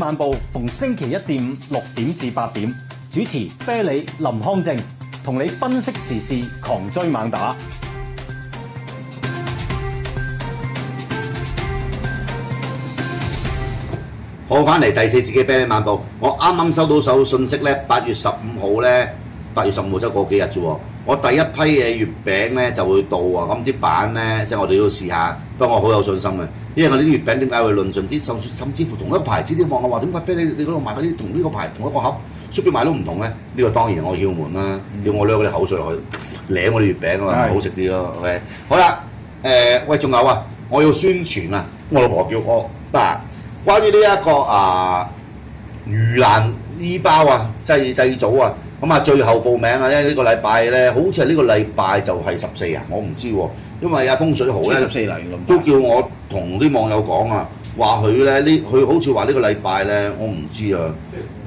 晚報逢星期一至五6點至8點，主持啤梨、林康正，同你分析時事，狂追猛打。 好，翻嚟第四節嘅啤梨晚報，我啱啱收到手信息咧，8月15號咧，8月15號即係過幾日啫喎。我第一批嘅月餅咧就會到啊，咁啲版咧即係我哋都要試下，不過我好有信心嘅，因為我啲月餅點解會論盡啲，甚至乎同一個牌子啲網友話點解啤梨你嗰度賣嗰啲同呢個牌同一個盒出邊賣都唔同咧？呢個當然我竅門啦，叫我攞嗰啲口水落去舐我啲月餅啊嘛，好食啲咯。OK， 好啦，喂，仲有啊，我要宣傳啊，我老婆叫我嗱。關於呢一個盂蘭衣包啊，祭祖啊，咁啊最後報名啊，因為呢個禮拜咧，好似係呢個禮拜就係14啊，我唔知喎，因為阿風水豪咧都叫我同啲網友講啊，話佢咧佢好似話呢個禮拜咧，我唔知啊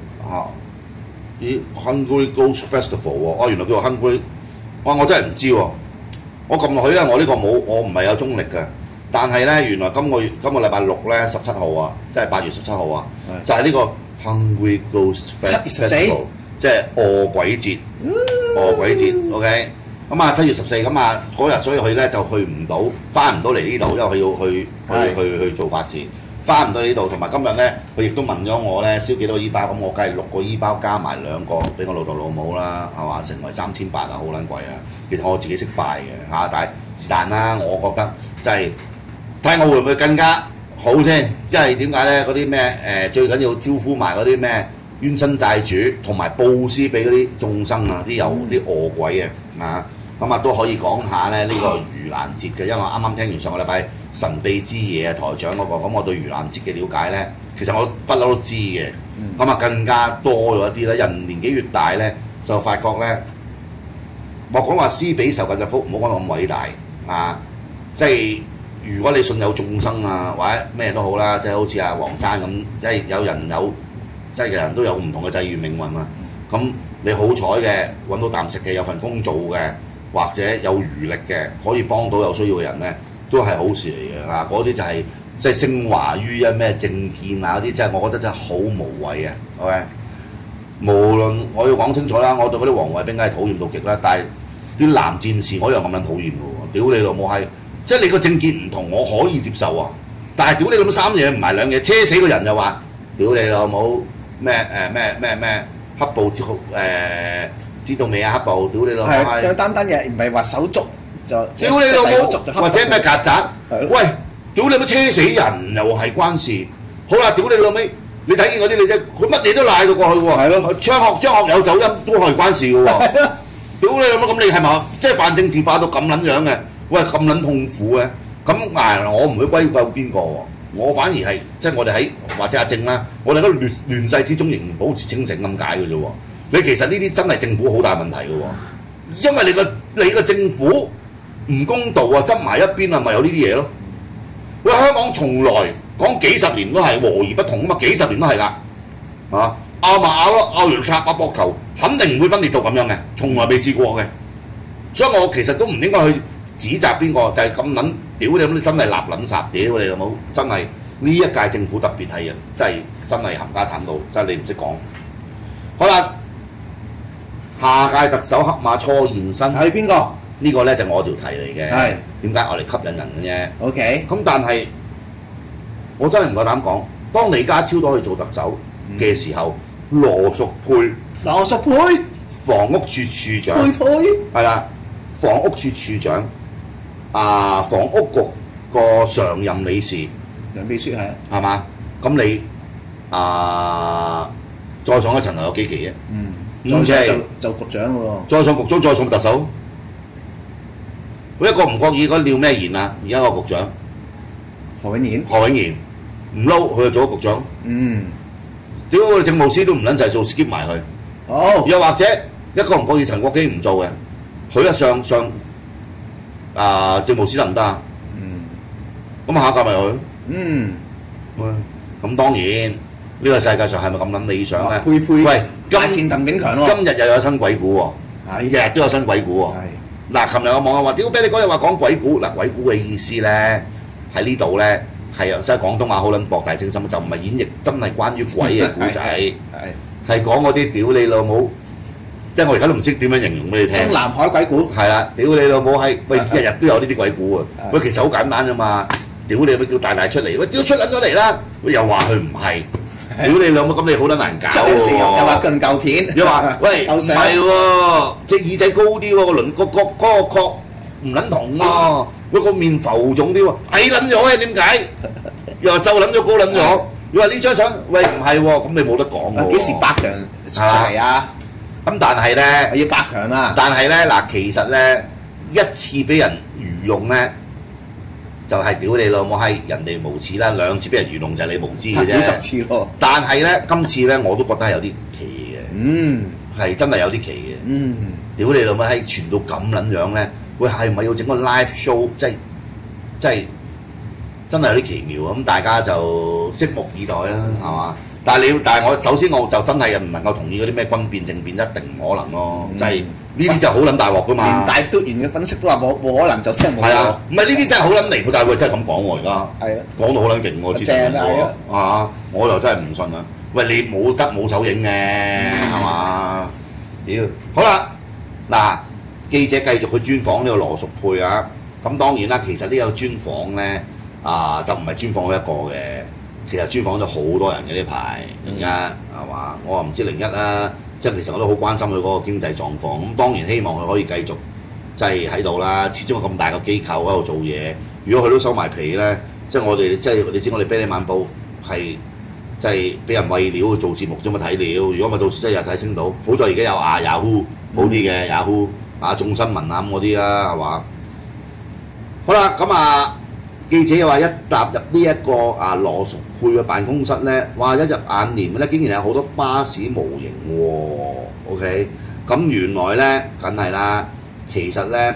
咦 Hungry Ghost Festival 喎，原來叫做 Hungry， 我真係唔知喎，我撳落去啊，我呢個冇，我唔係有中力嘅。但係咧，原來今個禮拜6咧17號啊，即係8月17號啊，就係呢個 Hungry Ghost Festival， 即係餓鬼節，餓鬼節 ，OK。咁啊7月14咁啊嗰日，所以佢咧就去唔到，翻唔到嚟呢度，因為佢要去做法事，翻唔到呢度。同埋今日咧，佢亦都問咗我咧燒幾多個衣包，咁我梗係6個衣包加埋2個俾我老豆老母啦，係嘛？成為3800啊，好撚貴啊！其實我自己識拜嘅嚇，但係是但啦，我覺得真係。睇下我會唔會更加好先，即係點解咧？嗰啲咩最緊要招呼埋嗰啲咩冤親債主，同埋佈施俾嗰啲眾生啊，啲餓鬼啊，咁啊都可以講下咧呢個盂蘭節嘅，因為我啱啱聽完上個禮拜神秘之夜啊台長嗰個，咁我對盂蘭節嘅了解咧，其實我不嬲都知嘅，咁啊更加多咗一啲啦。人年紀越大咧，就發覺咧，莫講話施比受更嘅福，唔好講到咁偉大啊，即係。如果你信有眾生啊，或者咩都好啦，即係好似阿黃生咁，即係即係人都有唔同嘅際遇命運啊。咁你好彩嘅揾到啖食嘅，有份工做嘅，或者有餘力嘅，可以幫到有需要嘅人咧，都係好事嚟嘅嚇。嗰啲就係即係升華於一咩政見啊嗰啲，即係我覺得真係好無謂啊。OK， 無論我要講清楚啦，我對嗰啲黃衛兵梗係討厭到極啦，但係啲藍戰士我一樣咁樣討厭嘅喎，屌你老母閪！即係你個政見唔同，我可以接受啊！但係屌你咁3嘢唔係2嘢，車死個人又話屌你老母咩黑暴知道未啊？黑暴屌你老母係有單嘢，唔係話手足就屌你老母，或者咩曱甴？喂，屌你老母車死人又係關事。好啦，屌你老味，你睇見嗰啲你啫，佢乜嘢都賴到過去喎。係咯，張學友走音都係關事嘅喎。屌你老母，咁你係咪即係泛政治化到咁撚樣嘅？喂，咁撚痛苦嘅，咁我唔會歸咎邊個喎，我反而係即係我哋喺或者阿正啦，我哋喺亂世之中仍然保持清醒咁解嘅啫喎。你其實呢啲真係政府好大問題嘅喎，因為你個政府唔公道啊，執埋一邊啊，咪有呢啲嘢咯。喂，香港從來講幾十年都係和而不同啊嘛，幾十年都係㗎，啊拗咪拗咯，拗完卡把膊頭，肯定唔會分裂到咁樣嘅，從來未試過嘅。所以我其實都唔應該去指責邊個，就係咁撚屌你咁，你真係立撚殺屌你老母！真係呢一屆政府特別係真係冚家鏟到，真係你唔識講。好啦，下屆特首黑馬初現身係邊個？ 呢個咧就我條題嚟嘅。 係點解我嚟吸引人嘅啫 ？OK。 咁但係我真係唔夠膽講，當李家超都去做特首嘅時候，羅淑佩房屋處處長係啦。房屋處處長房屋局個常任理事梁秘書係嘛？咁你再上一層樓有幾期啫？ 再上就局長喎。 再上局長，再上特首。一個唔覺意嗰廖咩賢啊？而家個局長何永賢唔撈，佢就做咗局長。屌我哋政務司都唔撚細數 skip 埋佢。又或者一個唔覺意陳國基唔做嘅。佢一上政務司得唔得啊？咁下一屆咪佢？咁當然呢個世界上係咪咁撚理想咧？喂， 大戰鄧炳強喎。 今日又有新鬼故喎，日日都有新鬼故喎。嗱，琴日有網友話：屌，俾你嗰日話講鬼故，嗱鬼故嘅意思咧喺呢度咧係啊，即係廣東話好撚博大精深，就唔係演繹真係關於鬼嘅故仔，係講嗰啲屌你老母，即係我而家都唔識點樣形容俾你聽。 中南海鬼故係啦，屌你老母係，喂日日都有呢啲鬼故啊！喂，其實好簡單啫嘛，屌你咪叫大大出嚟，喂屌出撚咗嚟啦，又話佢唔係。屌你老母，咁你好撚難搞喎！ 又話近舊片， 又話喂唔係喎，隻耳仔高啲喎，個輪嗰個角唔撚同喎，喂個面浮腫啲喎，矮撚咗嘅點解？又話瘦撚咗高撚咗，你話呢張相喂唔係喎，咁你冇得講喎。 幾時百強出嚟啊？ 咁但係咧， 我要百強啦！ 但係咧嗱，其實咧一次俾人愚弄咧。就係屌你老母閪，人哋無恥啦！兩次俾人愚弄就係你無知嘅啫。 幾十次咯。 但係咧，今次咧我都覺得係有啲奇嘅。係真係有啲奇嘅。屌你老母閪，傳到咁撚樣咧，喂係咪要整個 live show？即係真係有啲奇妙啊！咁大家就拭目以待啦，係嘛？但係我首先我就真係唔能夠同意嗰啲咩軍變政變一定唔可能咯，即係。呢啲就好撚大鑊噶嘛！ 連大督員嘅分析都話冇可能，就真係冇。 係啊，唔係呢啲真係好撚離譜，但係佢真係咁講喎而家。係啊，講到好撚勁喎，之前喎我又真係唔信啊！喂，你冇手影嘅係嘛？屌，好啦，嗱，記者繼續去專訪呢個羅淑佩啊。咁當然啦，其實呢個專訪咧就唔係專訪佢一個嘅，其實專訪咗好多人嘅呢排而家係嘛？我話唔知01啦。即係其實我都好關心佢嗰個經濟狀況，咁當然希望佢可以繼續即係喺度啦。始終有咁大個機構喺度做嘢，如果佢都收埋皮咧，即係我哋即係你知我哋《啤梨晚報》係即係俾人餵料做節目啫嘛睇料。如果咪到時真係日睇升到，好在而家有Yahoo 好啲嘅Yahoo眾新聞啊咁嗰啲啦係嘛？好啦，咁記者又話一踏入呢一個羅淑佩嘅辦公室咧，哇！一入眼簾咧，竟然有好多巴士模型喎。OK， 咁原來咧，梗係啦，其實咧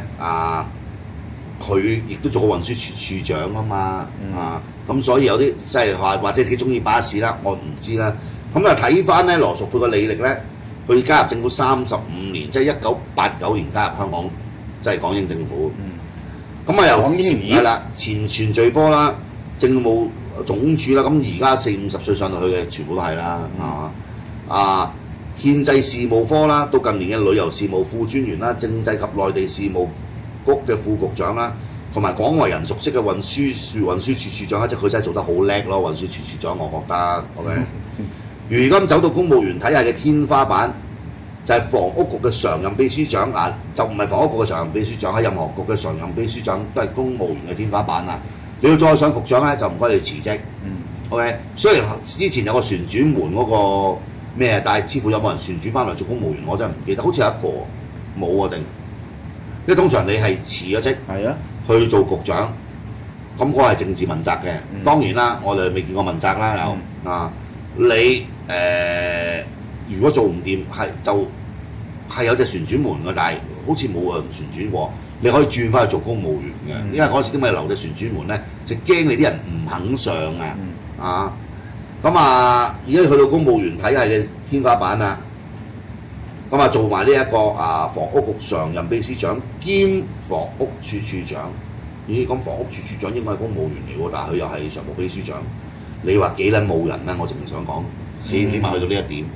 佢亦都做過運輸處處長啊嘛，咁所以有啲即係話或者自己中意巴士啦，我唔知啦。咁睇翻咧羅淑佩嘅履歷咧，佢加入政府35年，即係1989年加入香港，即係港英政府。咁由係啦，前程序科啦，政務總署啦，咁而家40、50歲上到去嘅全部都係啦，係嘛？憲制事務科啦，到近年嘅旅遊事務副專員啦，政制及內地事務局嘅副局長啦，同埋廣為人熟悉嘅運輸處處長，即係佢真係做得好叻咯，運輸處處長我覺得 OK。如今走到公務員體系嘅天花板。就係房屋局嘅常任秘書長就唔係房屋局嘅常任秘書長，喺任何局嘅常任秘書長都係公務員嘅天花板啦。你要再上局長咧，就唔該你辭職。OK， 雖然之前有個旋轉門嗰個咩，但係似乎有冇人旋轉翻嚟做公務員，我真係唔記得，好似有一個冇定。因為通常你係辭咗職，去做局長，咁嗰係政治問責嘅。當然啦，我哋未見過問責啦，你如果做唔掂，係有隻旋轉門嘅，但係好似冇人旋轉過。你可以轉翻去做公務員嘅，因為嗰陣時點解留隻旋轉門咧？就驚你啲人唔肯上啊！咁而家去到公務員體系嘅天花板啦，咁做埋呢一個房屋局常任秘書長兼房屋處處長。咦？咁房屋處處長應該係公務員嚟喎，但係佢又係常務秘書長。你話幾撚冇人咧？我淨係想講。起碼去到呢一點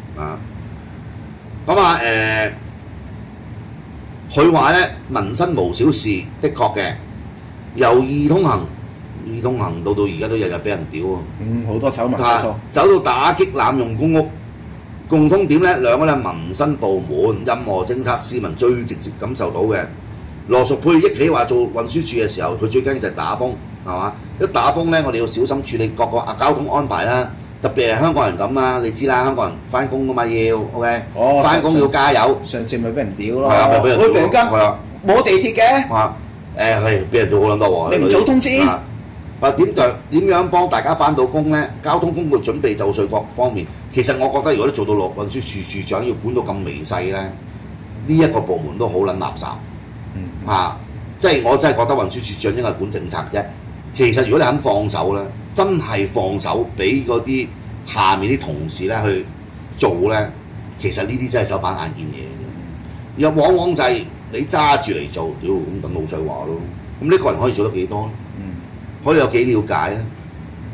佢話咧民生無小事，的確嘅，由易通行到而家都日日俾人屌啊！ 好多醜聞走到打擊濫用公屋，共通點咧兩個咧民生部門，任何政策市民最直接感受到嘅。羅淑佩憶起話做運輸處嘅時候，佢最驚就係打風，係嘛？一打風咧，我哋要小心處理各個交通安排啦。特別係香港人咁啊，你知啦，香港人翻工噶嘛要 ，OK， 翻工要加油。 上次咪俾人屌咯， 咪俾人屌咯， 突然間冇地鐵嘅， 係俾人屌好撚多喎。 你唔早通知？ 點樣幫大家翻到工咧？交通工具準備就緒各方面，其實我覺得如果你做到運輸處處長要管到咁微細咧，呢一個部門都好撚垃圾。即係我真係覺得運輸處長應該係管政策啫。其實如果你肯放手咧，真係放手俾嗰啲下面啲同事咧去做咧，其實呢啲真係手板眼見嘢嘅。又往往就係你揸住嚟做，屌咁等老細話咯。咁呢個人可以做得幾多？可以有幾了解咧？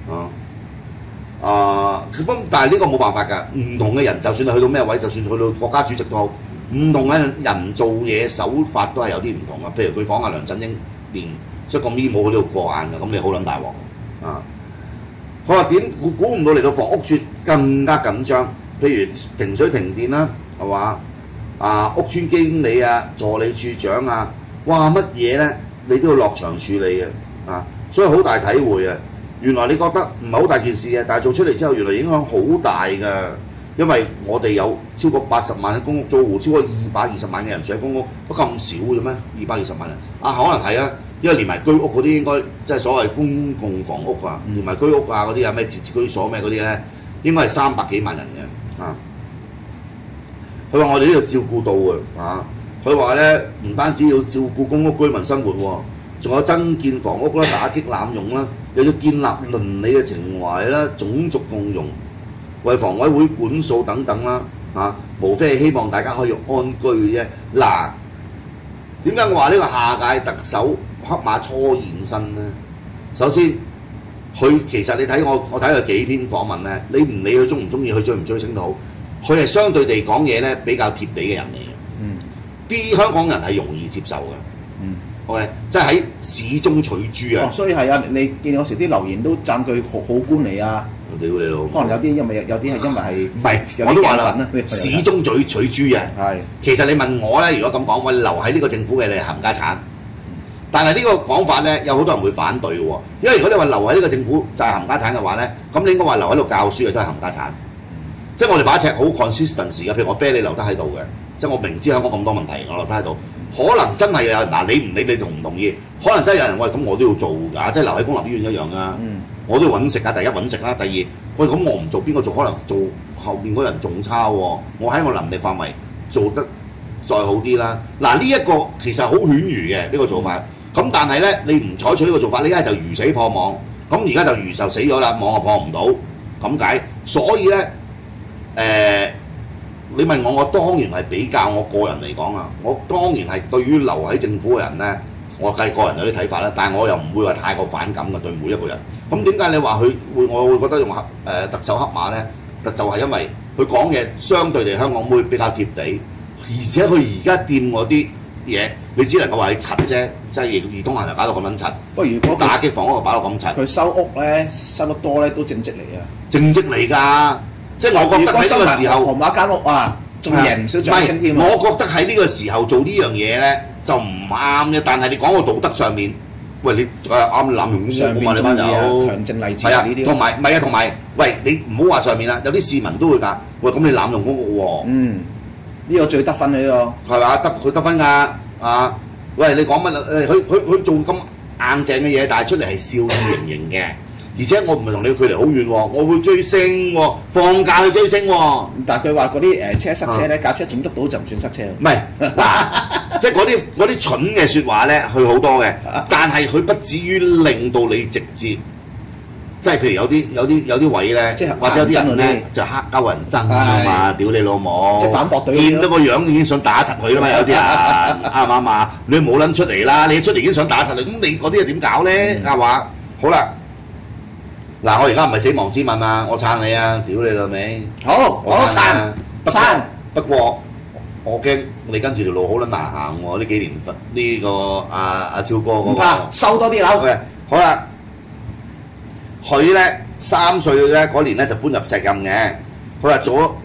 咁但係呢個冇辦法㗎，唔同嘅人就算你去到咩位，就算去到國家主席都好，唔同嘅人做嘢手法都係有啲唔同嘅。譬如佢講阿梁振英連出個咪冇喺度過眼嘅，咁你好撚大鑊啊！佢話估唔到嚟到房屋處更加緊張，譬如停水停電啦，係嘛？屋邨經理啊、助理處長啊，哇乜嘢咧你都要落場處理嘅所以好大體會啊！原來你覺得唔係好大件事嘅，但係做出嚟之後，原來影響好大㗎。因為我哋有超過80萬嘅公屋租戶，超過220萬嘅人住喺公屋，都咁少嘅咩？220萬人可能係啦，因為連埋居屋嗰啲應該即係所謂公共房屋啊，連埋居屋啊嗰啲啊咩自治居所咩嗰啲咧，應該係300幾萬人嘅佢話我哋呢度照顧到嘅佢話咧唔單止要照顧公屋居民生活喎，仲有增建房屋啦、打擊濫用啦，又要建立倫理嘅情懷啦、種族共融。為房委會管數等等啦無非係希望大家可以安居嘅啫。嗱，點解我話呢個下屆特首黑馬初現身呢？首先，佢其實你睇我睇佢幾篇訪問咧，你唔理佢中唔中意，佢追唔追星都好，佢係相對地講嘢咧比較貼地嘅人嚟嘅。啲香港人係容易接受嘅。OK， 即係喺市中取豬啊！ 所以係啊，你見有時啲留言都讚佢好官嚟啊！ 屌你老！ 可能有啲因為係唔係，我都話啦，市中取豬啊！ 係。 其實你問我咧，如果咁講，我留喺呢個政府嘅你係冚家產。但係呢個講法咧，有好多人會反對喎。因為如果你話留喺呢個政府就係冚家產嘅話咧，咁你應該話留喺度教書嘅都係冚家產。即係我哋把尺好 consistent 嘅，譬如我啤你留得喺度嘅，即係我明知香港咁多問題，我留得喺度。可能真係有人你唔理你同唔同意，可能真係有人喂咁我都要做㗎，即係留喺公立醫院一樣㗎。我都要揾食啊！第一揾食啦，第二喂咁我唔做邊個做？可能做後面嗰人仲差喎。我喺我能力範圍做得再好啲啦。嗱呢一個其實好犬儒嘅呢個做法。咁但係咧，你唔採取呢個做法，你一係就魚死破網。咁而家就魚就死咗啦，網就破唔到咁解。所以咧你問我當然係比較我個人嚟講啊，我當然係對於留喺政府嘅人咧，我計個人有啲睇法啦，但係我又唔會話太過反感嘅對每一個人。咁點解你話我會覺得用特首黑馬咧？就係因為佢講嘢相對地香港會比較貼地，而且佢而家掂嗰啲嘢，你只能夠話係柒啫，即係易通行就搞到咁撚柒。不過如果打擊房屋就搞到咁柒， 佢收屋咧收得多咧都正職嚟啊！ 正職嚟㗎。即係我覺得喺呢個時候， 紅馬間屋啊，仲贏唔少掌聲添。 我覺得喺呢個時候做呢樣嘢咧就唔啱嘅。但係你講個道德上面，喂你啱濫用公屋嘛？你班友強正例子呢啲。 同埋唔係啊，同埋喂你唔好話上面啦，有啲市民都會㗎。喂咁你濫用公屋喎。 呢個最得分嘅呢個。係嘛？ 佢得分㗎喂你講乜佢做咁硬淨嘅嘢，但係出嚟係笑意盈盈嘅。而且我唔係同你距離好遠喎，我會追星喎，放假去追星喎。但係佢話嗰啲車塞車咧，架車總得到就唔算塞車。唔係嗱，即係嗰啲蠢嘅説話咧，佢好多嘅，但係佢不至於令到你直接，即係譬如有啲位咧，或者有啲人咧就黑鳩人憎啊嘛，屌你老母！即係反駁隊，見到個樣已經想打柒佢啦嘛，有啲人啱唔啱啊？你冇撚出嚟啦，你一出嚟已經想打柒佢，咁你嗰啲又點搞咧？啱話好啦。嗱，我而家唔係死亡之吻啊！我撐你啊！屌你老味！好，我撐。不過我驚你跟住條路好撚難行喎！呢幾年呢個阿超哥嗰個唔怕收多啲樓。好啦，佢咧3歲咧嗰年咧就搬入石蔭嘅。佢話住咗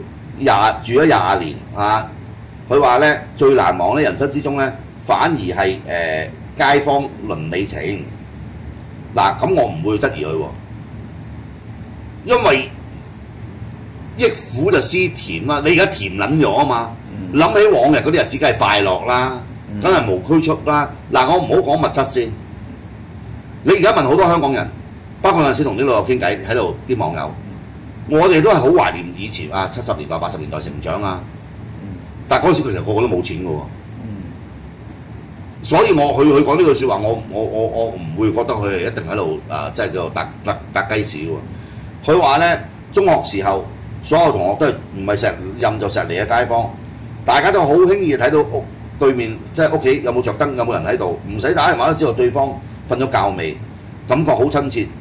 20年佢話咧最難忘咧人生之中咧，反而係街坊鄰里情。嗱，咁我唔會質疑佢喎。因為憶苦就思甜啦，你而家甜撚咗啊嘛，諗起往日嗰啲日子梗係快樂啦，梗係無拘束啦。嗱，我唔好講物質先，你而家問好多香港人，包括有陣時同啲老友傾偈喺度啲網友，我哋都係好懷念以前70年代80年代成長啊，但係嗰陣時其實個個都冇錢嘅喎，所以佢講呢句説話，我唔會覺得佢係一定喺度即係叫做搭雞屎喎。佢話咧，中學時候所有同學都係唔係石蔭就石梨嘅街坊，大家都好輕易睇到屋對面即係屋企有冇着燈，有冇人喺度，唔使打電話都知道對方瞓咗覺未，感覺好親切。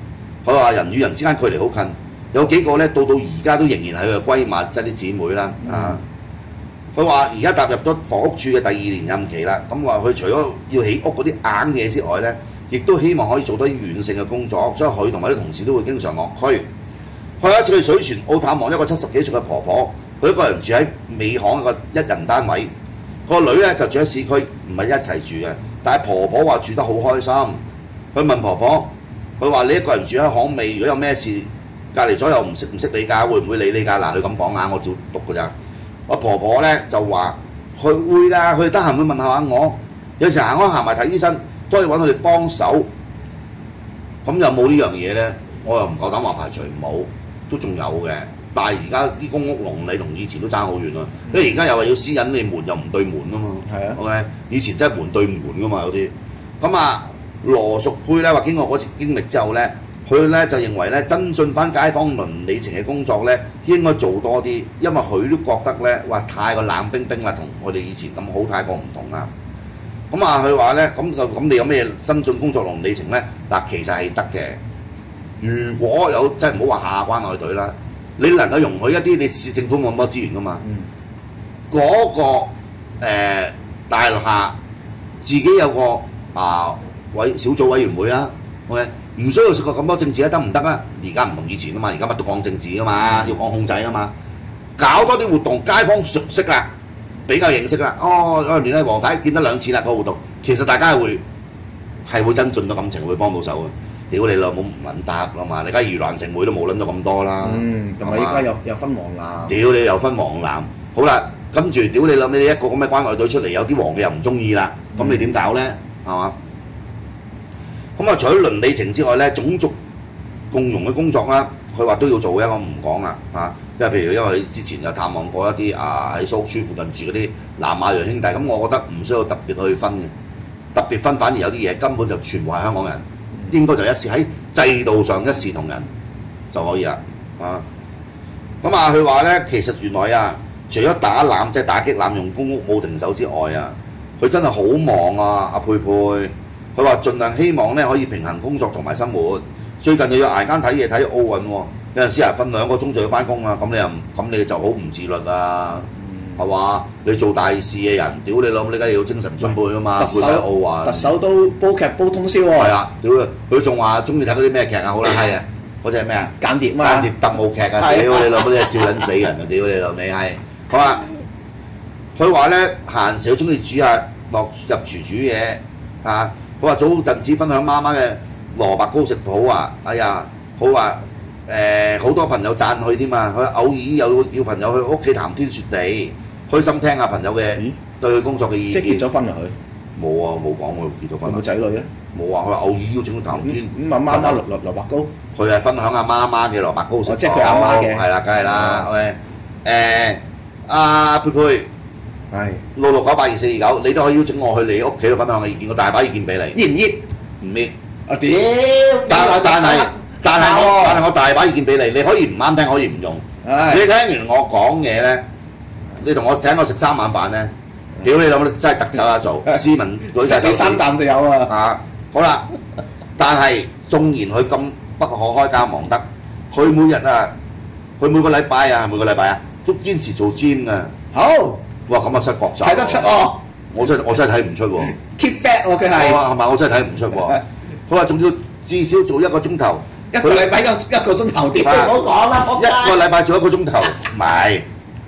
佢話人與人之間距離好近，有幾個咧到而家都仍然係佢嘅閨蜜，即係啲姊妹啦啊！佢話而家踏入咗房屋處嘅第2年任期啦，咁話佢除咗要起屋嗰啲硬嘢之外咧，亦都希望可以做多啲軟性嘅工作，所以佢同埋啲同事都會經常落區。佢有一次去水泉澳探望一個70幾歲嘅婆婆，佢一個人住喺尾巷一個1人單位，個女咧就住喺市區，唔係一齊住嘅，但係婆婆話住得好開心。佢問婆婆，佢話你一個人住喺巷尾，如果有咩事，隔離左右唔識你㗎，會唔會理你㗎？嗱，佢咁講啊，我照讀㗎咋。我婆婆咧就話佢會㗎，佢哋得閒會問下我，有時行開行埋睇醫生，都可以揾佢哋幫手。咁有冇呢樣嘢咧？我又唔夠膽話排除冇，都仲有嘅。但係而家啲公屋籠你同以前都爭好遠啦，因為而家又話要私隱，你門又唔對門啊嘛。 係啊。 OK， 以前真係門對門㗎嘛有啲。咁啊，羅淑佩咧話經過嗰次經歷之後咧。佢咧就認為咧增進翻街坊鄰里情嘅工作咧應該做多啲，因為佢都覺得咧話太過冷冰冰啦，同我哋以前咁好太過唔同啦。咁啊，佢話咧咁你有咩增進工作鄰里情咧？嗱，其實係得嘅。如果有即係唔好話下關愛隊啦，你能夠容許一啲你市政府冇咁多資源噶嘛？嗰、個大廈自己有個小組委員會啦 ，OK。唔需要涉及咁多政治得唔得啊？而家唔同以前啊嘛，而家乜都講政治啊嘛，要講控制啊嘛，搞多啲活動，街坊熟悉啦，比較認識啦。哦，連黃太見得2次啦，個活動，其實大家係會增進到感情，會幫到手嘅。屌你老母唔撚得啦嘛！你而家盂蘭勝會都冇撚咗咁多啦。 同埋依家又分黃藍。 屌你又分黃藍，好啦，跟住屌你諗你一個咁嘅關愛隊出嚟，有啲黃嘅又唔中意啦，咁你點搞咧？係嘛？咁啊，除咗鄰里情之外咧，種族共融嘅工作啦，佢話都要做嘅，我唔講啦嚇。因為譬如因為之前就探望過一啲喺蘇屋村附近住嗰啲南亞裔兄弟，咁我覺得唔需要特別去分嘅，特別分反而有啲嘢根本就全部係香港人，應該就一視喺制度上一視同仁就可以啦啊。咁啊，佢話咧其實原來啊，除咗打濫即係打擊濫用公屋冇停手之外啊，佢真係好忙啊，阿佩佩。佢話盡量希望咧可以平衡工作同埋生活。最近又要捱更睇嘢睇奧運喎，有陣時瞓2個鐘就要翻工啊！咁你就好唔自律啊，係嘛？你做大事嘅人，屌你老母，你梗係要精神充沛啊嘛！ 特首都煲劇煲通宵喎。 係啊，屌佢仲話中意睇嗰啲咩劇啊？好啦，係啊，嗰隻係咩啊？ 間諜嘛。 間諜特務劇啊！屌你老母，你係笑撚死人啊！屌你老味係。好啊，佢話咧閒時好中意煮下入廚煮嘢啊！佢話早陣子分享媽媽嘅蘿蔔糕食譜啊！哎呀，好啊！好多朋友讚佢添嘛，佢偶爾又會叫朋友去屋企談天說地，開心聽下朋友嘅對佢工作嘅意見。 即係結咗婚啦佢？ 冇啊，冇講佢結咗婚。 有冇仔女啊？ 冇啊，佢話偶爾邀請佢談天。 咁啊媽媽蘿蔔糕。佢係分享阿媽媽嘅蘿蔔糕食譜。 即係佢阿媽嘅。 係啦，梗係啦。OK，阿佩佩。係66982429，你都可以邀請我去你屋企度分享嘅意見，我大把意見俾你。熱唔熱？唔熱。啊屌！但係我大把意見俾你，你可以唔啱聽，可以唔用。你聽完我講嘢咧，你同我請我食3晚飯咧，屌你老母真係特首啊做，斯文女仔食3啖就有啊。 啊，好啦，但係縱然佢咁不可開交忙得，佢每日啊，佢每個禮拜啊，都堅持做 gym 啊。好。哇！咁啊失覺晒，睇得出哦！我真係睇唔出喎。Keep fat 喎佢係。係咪？我真係睇唔出喎。佢話仲要至少做1個鐘頭，一個禮拜1個鐘頭啲。唔好講啦，一個禮拜做1個鐘頭，唔係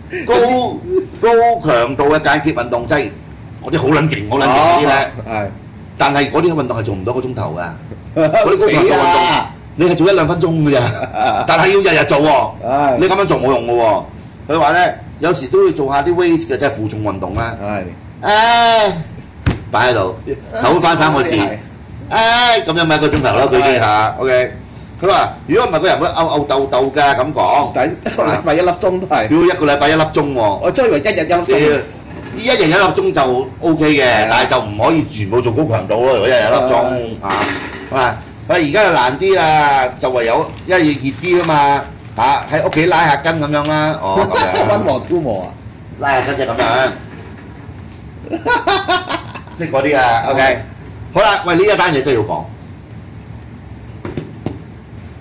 高強度嘅間歇運動，即係嗰啲好撚勁嗰啲咧。係。但係嗰啲運動係做唔到1個鐘頭㗎。嗰啲高強度運動，你係做1-2分鐘㗎咋。但係要日日做喎。你咁樣做冇用㗎喎。佢話咧。有時都會做下啲 weight 嘅，即係負重運動啦。係，擺喺度，唞翻3個字。咁樣咪1個鐘頭咯，佢已經嚇。OK，佢話：如果唔係個人會嘔豆豆㗎咁講。但係一個禮拜1粒鐘都係。要1個禮拜1粒鐘喎。我真係以為1日1粒鐘。1日1粒鐘就 OK 嘅，但係就唔可以全部做高強度咯。如果1日1粒鐘啊，而家就難啲啦，就唯有因為熱啲啊嘛。喺屋企拉下筋咁樣啦，哦咁樣。溫和挑磨啊，拉下筋即係咁樣，即係嗰啲啊。OK， 好啦，喂呢一單嘢真係要講，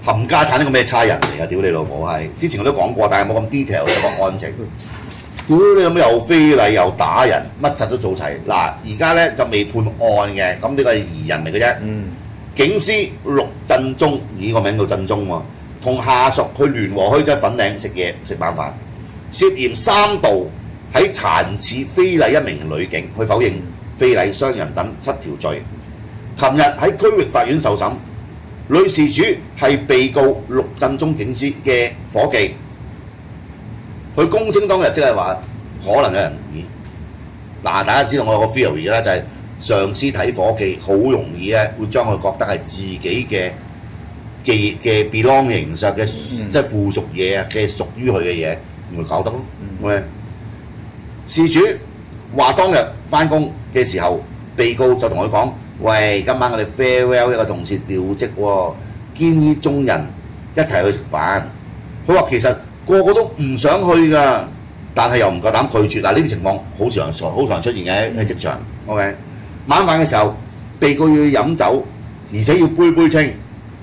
冚家產呢個咩差人嚟啊！屌你老母係！之前我都講過，但係冇咁 detail 有個案情。屌你老母又非禮又打人，乜柒都做齊。嗱，而家咧就未判案嘅，咁呢個係疑人嚟嘅啫。警司陸振中，以個名叫振中喎，同下屬去聯和墟即係粉嶺食晚飯，涉嫌3度喺殘次非禮一名女警，佢否認非禮傷人等7條罪。琴日喺區域法院受審，女事主係被告陸振中警司嘅伙計。佢供稱當日即係話，可能有人大家知道我有個 theory 啦，就係上司睇伙計好容易咧，會將佢覺得係自己嘅 belonging 上嘅即係附屬嘢啊，嘅屬於佢嘅嘢，咪搞得咯。事主話當日翻工嘅時候，被告就同佢講：喂，今晚我哋 farewell 一個同事調職喎，建議眾人一齊去食飯。佢話其實個個都唔想去㗎，但係又唔夠膽拒絕。嗱，呢啲情況好常出現嘅喺職場。OK， 晚飯嘅時候，被告要飲酒，而且要杯杯清，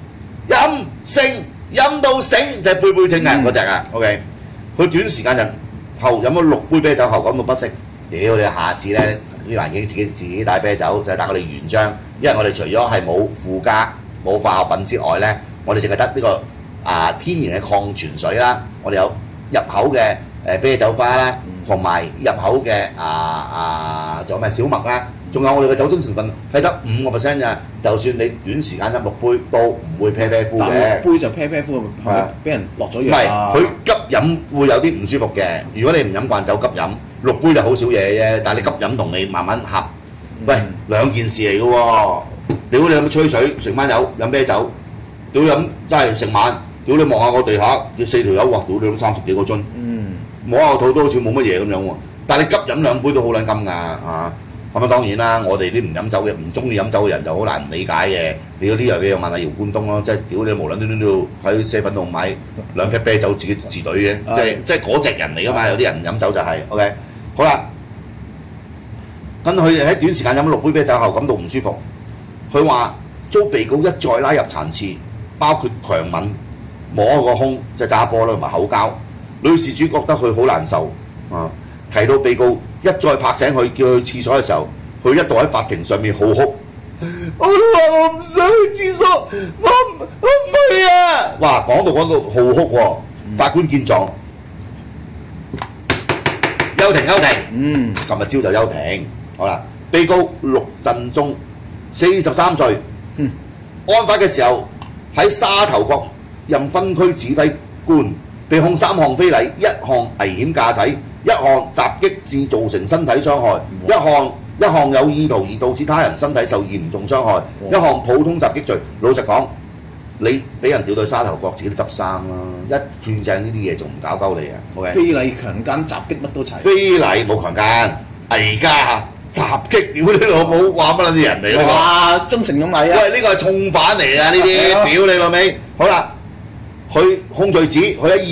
飲到醒就係杯杯清嘅嗰隻啊。OK， 佢短時間後飲咗6杯啤酒後感到不適。屌你下次咧呢環境自己帶啤酒就係帶我哋原裝，因為我哋除咗係冇附加冇化學品之外咧，我哋淨係得呢個天然嘅礦泉水啦，我哋有入口嘅啤酒花啦，同埋入口嘅仲有咩小麥啦，仲有我哋嘅酒精成分係得5% 咋，就算你短時間飲6杯都唔會啤啤呼嘅。 但6杯就啤啤呼，係咪俾人落咗藥啊？ 唔係，佢急飲會有啲唔舒服嘅。如果你唔飲慣酒急飲，6杯就好少嘢啫。但係你急飲同你慢慢合，喂兩件事嚟嘅喎。屌你咁吹水，食晚酒飲啤酒，屌你咁真係成晚。屌你望下個地下，要4條友，哇！屌你咁30幾個樽，摸下個肚都好似冇乜嘢咁樣喎。但係你急飲2杯都好撚金㗎嚇。咁當然啦，我哋啲唔飲酒嘅、唔中意飲酒嘅人就好難理解嘅。你嗰啲樣嘢又問下姚冠東咯，即係屌你無撚端端都要喺7-11度買2啤啤酒自己自隊嘅，即係嗰隻人嚟㗎嘛。有啲人飲酒就係 OK。好啦，咁佢喺短時間飲6杯啤酒後感到唔舒服，佢話遭被告一再拉入殘次，包括強吻。摸個胸即係揸波啦，同埋口交。女事主覺得佢好難受啊！提到被告一再拍醒佢，叫佢去廁所嘅時候，佢一度喺法庭上面嚎哭。我都話我唔想去廁所，我唔去啊！哇，講到嚎哭喎，法官見狀，休庭。琴日朝就休庭。好啦，被告陸振中43歲，案發嘅時候喺沙頭角任分區指揮官，被控3項非禮，1項危險駕駛，1項襲擊致造成身體傷害，1項有意圖而導致他人身體受嚴重傷害，1項普通襲擊罪。老實講，你俾人調到沙頭角，自己都執生啦，一斷正呢啲嘢仲唔搞鳩你啊 ？OK， 非禮、強姦、襲擊乜都齊。 非禮冇強姦，危家襲擊，屌你老母，話乜撚啲人嚟呢個？ 哇，忠誠勇毅啊！ 喂，呢個係重犯嚟㗎，呢啲屌你老味。好啦。佢控罪指佢喺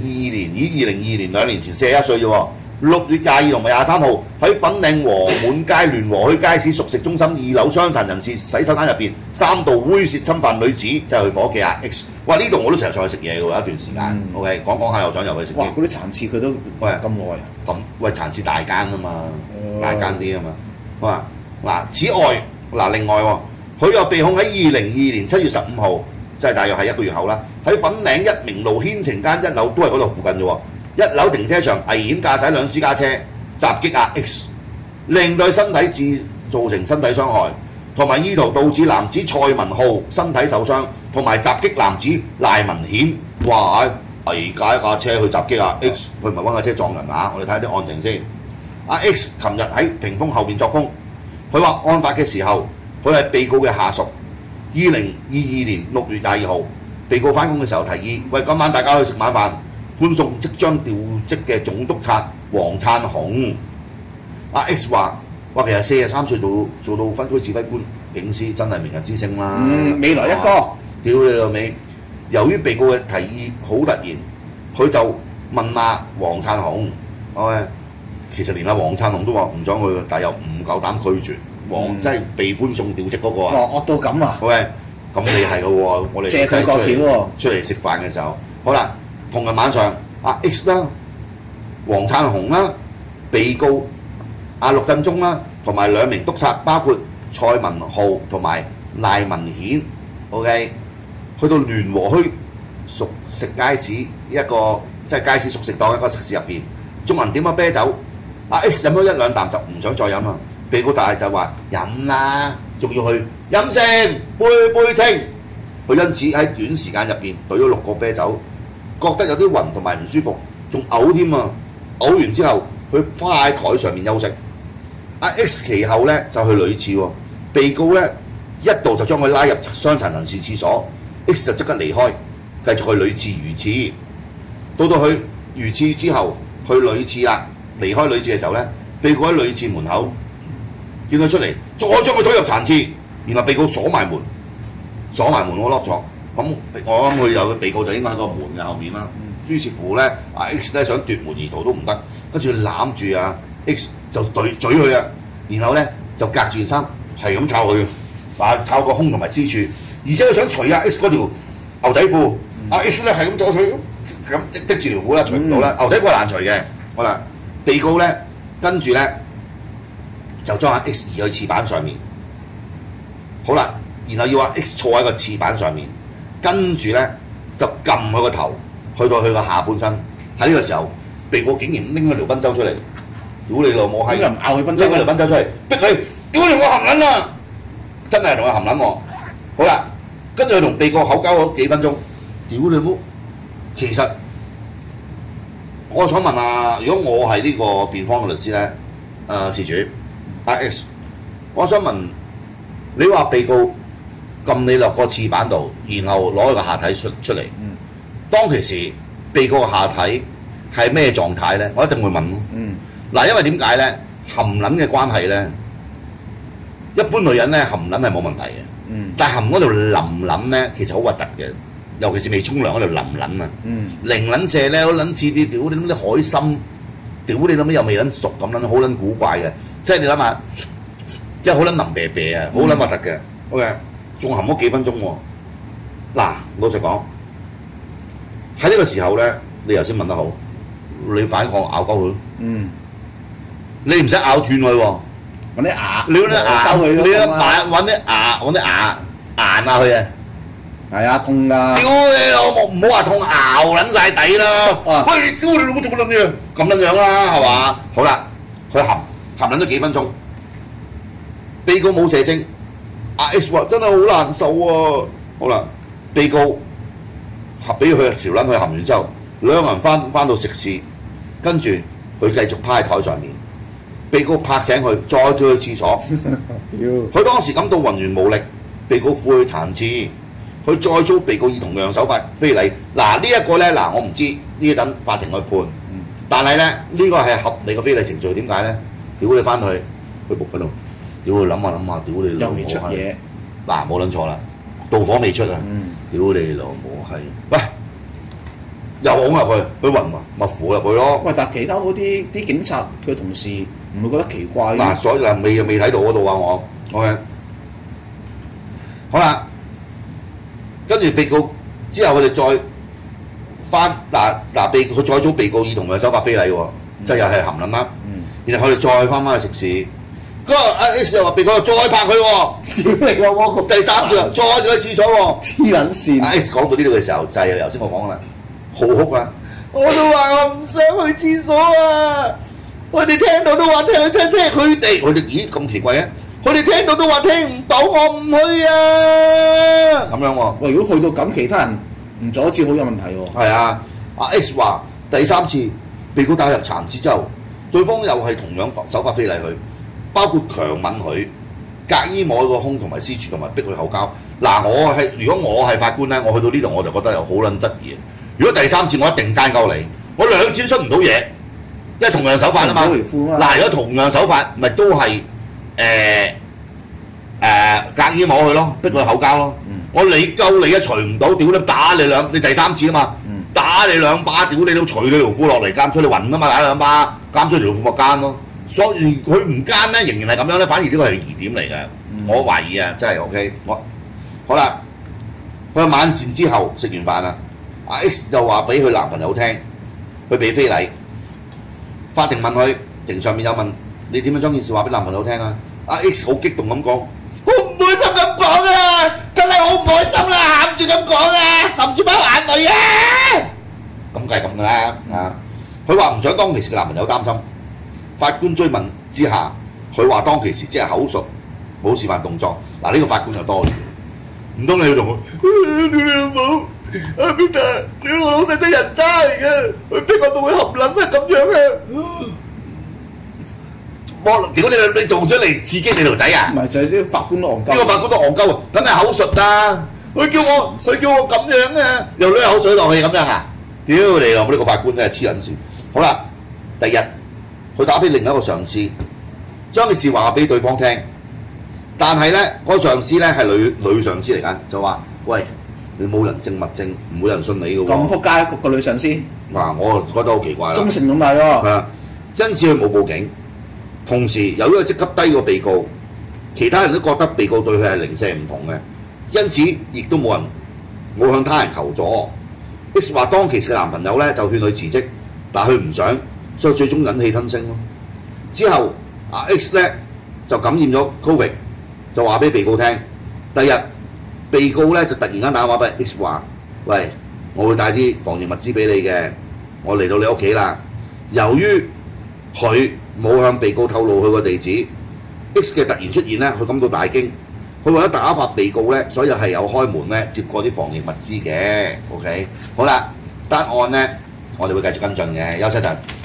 2022年2年前41歲啫喎，6月22同埋23號喺粉嶺和滿街聯和墟街市熟食中心2樓傷殘人士洗手間入邊3度猥褻侵犯女子，就係佢伙計阿 X。哇！呢度我都成日上去食嘢㗎喎，一段時間。OK， 講下又想入去食嘢。 哇！嗰啲殘次佢都喂咁耐啊？ 咁喂殘次大間啊嘛，大間啲啊嘛。哇！嗱，此外另外喎，佢又被控喺2022年7月15號。即係大約係1個月後啦，喺粉嶺一名路軒晴間1樓都係嗰度附近啫喎，1樓停車場危險駕駛輛私家車襲擊阿 X， 令對身體致造成身體傷害，同埋意圖導致男子蔡文浩身體受傷，同埋襲擊男子賴文顯。哇！危駕一架車去襲擊阿 X， 佢唔係揾架車撞人啊！我哋睇下啲案情先。阿 X 琴日喺屏風後面作供，佢話案發嘅時候，佢係被告嘅下屬。2022年6月22號，被告翻工嘅時候提議：喂，今晚大家去食晚飯，歡送即將調職嘅總督察黃燦雄。阿 X 話：其實43歲做到分區指揮官，警司真係明日之星啦！ 未來一哥， 屌你老味！由於被告嘅提議好突然，佢就問黃燦雄：其實連黃燦雄都話唔想去，但又唔夠膽拒絕。即係被歡送調職嗰個啊！ 惡到咁啊！ 喂， 咁你係嘅喎，我哋借佢個橋喎， 出嚟食飯嘅時候，好啦，同日晚上阿 X 啦、黃燦雄啦、被告阿陸振中啦，同埋兩名督察，包括蔡文浩同埋賴文顯 ，OK， 去到聯和墟熟食街市一個即係街市熟食檔一個食肆入邊，眾人點咗啤酒，阿 X 飲咗一兩啖就唔想再飲啦，被告大就話飲啦，仲要去飲成杯杯清，佢因此喺短時間入邊懟咗6個啤酒，覺得有啲暈同埋唔舒服，仲嘔添啊！嘔完之後，佢趴喺台上面休息。阿 X 其後咧就去女廁喎，被告咧一度就將佢拉入傷殘人士廁所 ，X 就即刻離開，繼續去女廁如廁。到去如廁之後，去女廁啦，離開女廁嘅時候咧，被告喺女廁門口見佢出嚟，再將佢推入殘廁，然後被告鎖埋門我 lock 咗。咁我諗佢有被告就應該喺個門嘅後面啦。於是乎咧，阿 X 咧想奪門而逃都唔得，跟住攬住阿 X 就嘴佢啊，然後咧就隔住件衫係咁摷佢，話摷個胸同埋私處，而且佢想除阿 X 嗰條牛仔褲，阿 X 咧係咁左取咁滴住條褲啦，除唔到啦，牛仔褲係難除嘅。好啦，被告咧跟住咧就將阿 X 移去廁板上面，好啦，然後要阿 X 坐喺個廁板上面，跟住咧就撳佢個頭。去到佢個下半身，喺呢個時候，被告竟然拎咗條賓州出嚟，屌你老母閪！ 又唔咬佢賓州， 拎咗條賓州出嚟，逼佢，屌你同我含撚啊！真係同佢含撚喎。好啦，跟住佢同被告口交咗幾分鐘，屌你老母！其實我想問啊，如果我係呢個辯方嘅律師咧，事主阿 X， 我想問你話被告撳你落個廁板度，然後攞佢個下體出嚟。當其時，被告嘅下體係咩狀態咧？我一定會問咯。嗱，因為點解咧？含撚嘅關係咧，一般女人咧含撚係冇問題嘅。但係含嗰條淋撚咧，其實好核突嘅，尤其是未沖涼嗰條淋撚啊。零撚射咧，好撚似啲屌你啲海參，屌你諗咩又未撚熟咁撚，好撚古怪嘅。即係你諗下，即係好撚腍啤啤啊，好撚核突嘅。OK， 仲含咗幾分鐘喎。嗱，老實講。喺呢個時候咧，你頭先問得好，你反抗咬鳩佢，你唔使咬斷佢喎， 揾啲牙， 你揾啲牙，你揾啲牙硬下佢啊， 係啊，痛㗎！ 屌你老母，唔好話痛，咬撚晒底啦！喂，你屌你老母做乜撚嘢？咁撚樣啦，係嘛？好啦，佢含撚咗幾分鐘，被告冇射精，阿 X 話真係好難受啊！好啦，被告。俾佢條撚佢含完之後，兩個人翻到食肆，跟住佢繼續趴喺台上面，被告拍醒佢，再叫佢去廁所。佢當時感到暈眩無力，被告扶去殘廁，佢再遭被告以同樣手法非禮。嗱呢一個咧，嗱我唔知呢一陣法庭去判，但係咧呢個係合理嘅非禮程序。點解咧？屌你翻去木嗰度，屌佢諗下，屌你老母又未出嘢。 嗱冇撚錯啦，到訪未出啊！屌你老母係，喂，又拱入去，佢暈啊，咪扶入去咯。 喂，但係其他嗰啲警察佢同事唔會覺得奇怪嘅。 嗱，所以嗱未睇到嗰度啊，我 OK， 好啦，跟住被告之後，佢哋再翻被佢再遭被告以同樣手法非禮喎，即係又係含撚啦。然後佢哋再翻去食肆。嗰個阿 X 又話被告再拍佢喎， 屌你個窩！ 第三次再叫佢廁所喎， 黐撚線！ 阿 X 講到呢度嘅時候，就係頭先我講啦，嚎哭啦，我都話我唔想去廁所啊！我哋聽到都話聽佢哋咦咁奇怪嘅，佢哋聽到都話聽唔到，我唔去啊！咁樣喎。 喂，如果去到咁，其他人唔阻止好有問題喎。 係啊，阿 X 話第三次被告帶入殘廁之後，對方又係同樣手法非禮佢。包括強吻佢、隔衣摸個胸同埋私處，同埋逼佢口交。嗱，如果我係法官咧，我去到呢度我就覺得又好撚質疑。如果第三次我一定奸鳩你，我兩次都出唔到嘢，因為同樣手法啊嘛。嗱，如果同樣手法，咪都係隔衣摸佢咯，逼佢口交咯。我你鳩你一除唔到，屌你你第三次啊嘛，打你兩巴，屌你都除你條褲落嚟，監出你暈啊嘛，打兩巴，監出條褲咪奸咯。所以佢唔奸咧，仍然係咁樣咧，反而呢個係疑點嚟嘅。我懷疑啊，真係 OK。好啦， 佢話晚膳之後食完飯啦，阿 X 就話俾佢男朋友聽，佢俾非禮。法庭問佢，庭上面有問你點樣將件事話俾男朋友聽啊？阿 X 好激動咁講，好唔開心咁講啊，真係好唔開心啦，喊住咁講啊，含住包眼淚啊！咁梗係咁噶啦啊！佢話唔想當其時嘅男朋友擔心。法官追問之下，佢話當其時只係口述，冇示範動作。嗱，呢個法官就多餘，唔通你要同佢？你老母阿 Peter，你個老細真係人渣嚟嘅，佢逼我到佢含撚咩咁樣啊！屌你做出嚟刺激你條仔啊！ 唔係就係啲法官都戇鳩。 呢個法官都戇鳩啊，梗係口述啦。佢叫我咁樣啊，又濺口水落去咁樣啊！屌你老母呢個法官真係黐撚線。好啦，第日佢打俾另一個上司，將件事話俾對方聽。但係咧，嗰個上司咧係女上司嚟㗎，就話：喂，你冇人證物證，唔會有人信你嘅喎。 咁撲街個女上司。 嗱，我覺得好奇怪啦。 忠誠咁大喎。 係啊，因此佢冇報警。同時由於佢職級低過被告，其他人都覺得被告對佢係零舍唔同嘅，因此亦都冇向他人求助。X 話當其時嘅男朋友咧就勸佢辭職，但係佢唔想，所以最終忍氣吞聲咯。之後阿 X 咧就感染咗 Covid， 就話俾被告聽。第日被告咧就突然間打電話俾 X 話：喂，我會帶啲防疫物資俾你嘅，我嚟到你屋企啦。由於佢冇向被告透露佢個地址 ，X 嘅突然出現咧，佢感到大驚。佢為咗打發被告咧，所以係有開門咧接過啲防疫物資嘅。OK， 好啦，單案咧我哋會繼續跟進嘅，休息一陣。